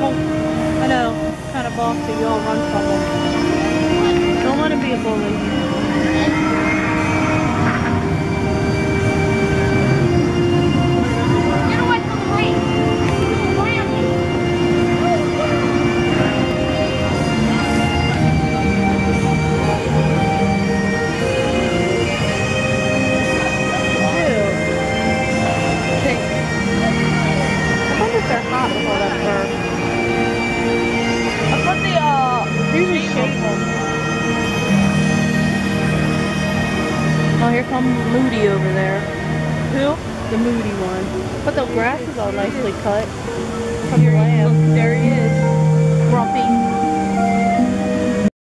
I know, kind of bossy. We all run from him. Don't let him be a bully. They're hot with all that fur. I put the usually shake them. Oh, here comes Moody over there. Who? The Moody one. But the grass is all nicely cut. From the lamb. There he is. Grumpy.